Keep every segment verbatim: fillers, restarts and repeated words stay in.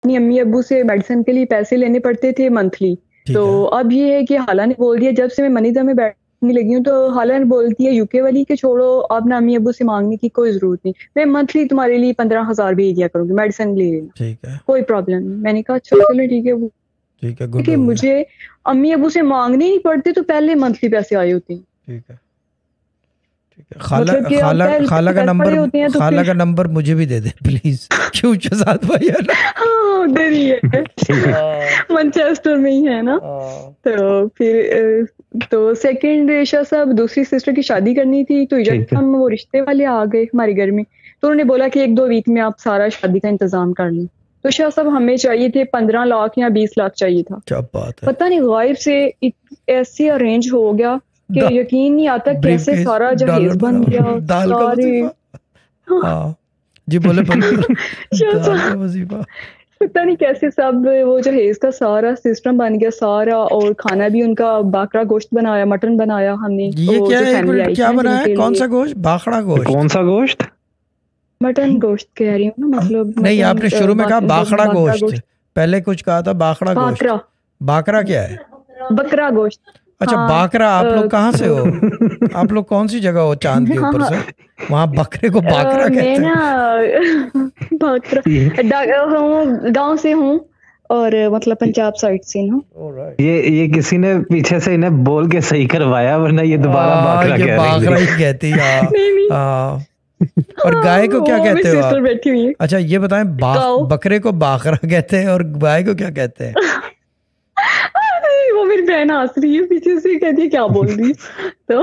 अपनी अम्मी अब्बू से मेडिसिन के लिए पैसे लेने पड़ते थे मंथली। तो अब ये है कि हाला ने बोल दिया, जब से मैं मनीजा में बैठने लगी हूँ तो हाला ने बोलती है यूके वाली के छोड़ो, अब ना अम्मी अब्बू से मांगने की कोई जरूरत नहीं, मैं मंथली तुम्हारे लिए पंद्रह हजार भेज दिया करूंगी, मेडिसिन ले लेना, ठीक है, कोई प्रॉब्लम नहीं। मैंने कहा अच्छा चलो ठीक है। वो ठीक है, गुड कि हो गया। मुझे अम्मी अब्बू से मांगने नहीं पड़ते तो पहले मंथली पैसे आए होते हैं। ठीक है, ठीक है। खाला मतलब कि खाला अब खाला का कर नंबर पड़े होते हैं तो खाला फिर का नंबर मुझे भी दे दे प्लीज। क्यों शहजाद भाई है ना? हाँ उधर ही है, मैनचेस्टर में ही है ना। तो फिर अ, तो सेकंड शाह साहब दूसरी सिस्टर की शादी करनी थी, तो ठीक जब है। हम वो रिश्ते वाले आ गए हमारे घर में, तो उन्होंने बोला कि एक दो वीक में आप सारा शादी का इंतजाम कर लें। तो शाह साहब हमें चाहिए थे पंद्रह लाख या बीस लाख चाहिए था। क्या बात है, पता नहीं गायब से इत- ऐसे अरेंज हो गया कि दा- यकीन नहीं आता कैसे ब्रीफकेस सारा डॉलर जहेज बन बना, गया दाल का सारे। वजीफा। हाँ जी, बोले बोले बोले। शाह दाल का साहब वजीफा। पता नहीं कैसे सब वो जहेज का सारा सिस्टम बन गया सारा, और खाना भी उनका बाकरा गोश्त बनाया, मटन बनाया हमने, ये वो क्या जो है, एक फैमिली मिनट, आई क्या थी ना बना है? जिनके कौन लिए। सा गोश्त? भाखड़ा गोश्त? कौन सा गोश्त? मटन गोश्त कह रही हूँ ना, मतलब नहीं, मटन, आपने शुरू में कहा बाक- बाखड़ा बाकरा गोश्त, गोश्त, पहले कुछ कहा था बाखड़ा गोश्त। बाकरा बाकरा क्या है? बकरा गोश्त। अच्छा, हाँ, बाकरा। आप अ, लोग कहाँ से हो? आप लोग कौन सी जगह हो चांद के हाँ ऊपर हाँ से? वहाँ बकरे को बाकरा अ, मैं कहते ना हैं। बाकरा हूँ, गांव से हूँ, और मतलब पंजाब साइड से ना। ये ये किसी ने पीछे से इन्हें बोल के सही करवाया, वरना ये दोबारा हाँ, बाकरा ये कह रही बाकरा थी। ही कहती है। हाँ, नहीं नहीं हाँ। और गाय को क्या वो मेरी कहते हो सिस्टर आप? बैठी हुई है। अच्छा ये बताएं, बाक, काऊ। बकरे को बाकरा कहते हैं और गाय को क्या कहते हैं? अरे, वो मेरी बहन हंस रही है पीछे से, कहती है क्या बोल रही है। तो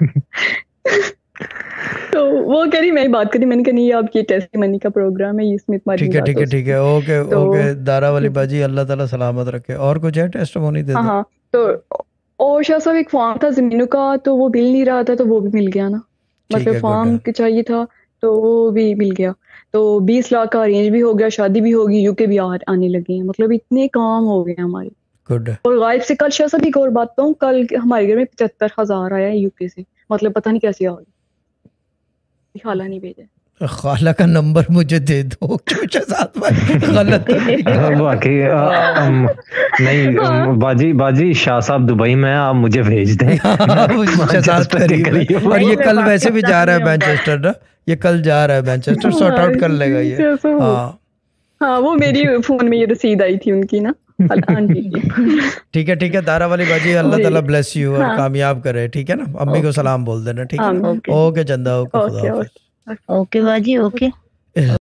तो वो कह रही मैं ही बात करी, मैंने कहा नहीं आपकी टेस्टिमनी का प्रोग्राम है, इसमें तुम्हारी ठीक है, बात ठीक हो है, ठीक सकती है, है। ओके तो ओके। दारा वाली बाजी, अल्लाह ताला सलामत रखे। और कुछ है? टेस्टिमोनी दे हाँ दो। हाँ, तो और शाह साहब एक फॉर्म था जमीनों का, तो वो मिल नहीं रहा था, तो वो भी मिल गया ना, ठीक मतलब है, गुड फॉर्म है। के चाहिए था तो वो भी मिल गया। तो बीस लाख का अरेंज भी हो गया, शादी भी होगी, यूके भी आ, आने लगे हैं, मतलब इतने काम हो गए हमारे। गुड है। और गायब से कल शाह साहब एक और बात बताऊं, कल हमारे घर में पचहत्तर हजार आया है यूके से, मतलब पता नहीं कैसे आ गया, खाला नहीं भेजा। खाला का नंबर मुझे दे दो। क्यों शहजाद भाई, गलत तो नहीं है? वाकई अ, अम, नहीं अम, बाजी बाजी शाह साहब दुबई में हैं, आप मुझे भेज दें। शहजाद करीब है। करिए। और ये कल वैसे भी जा रहा है मैनचेस्टर ना, ये कल जा रहा है मैनचेस्टर, सॉर्ट आउट कर लेगा ये। शाह साहब, हाँ हाँ वो मेरी फोन में ये रसीद आई थी उनकी ना, आंटी की। ठीक है, ठीक है। दारा वाली बाजी, अल्लाह जी ताला ब्लेस यू और हाँ कामयाब करे, ठीक है ना? अम्मी को ओके सलाम बोल देना, ठीक है ना? आमीन। ओके ओके चंदा, ओके, खुदा ओके हाफिज। ओके ओके बाजी, ओके।